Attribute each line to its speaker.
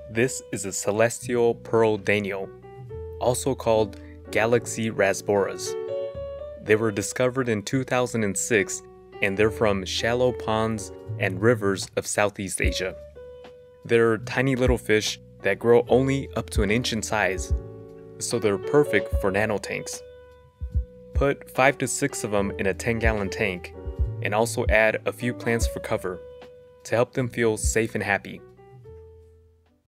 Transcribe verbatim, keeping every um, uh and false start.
Speaker 1: This is a Celestial Pearl Danio, also called Galaxy Rasboras. They were discovered in two thousand six and they're from shallow ponds and rivers of Southeast Asia. They're tiny little fish that grow only up to an inch in size, so they're perfect for nano tanks. Put five to six of them in a ten gallon tank and also add a few plants for cover to help them feel safe and happy.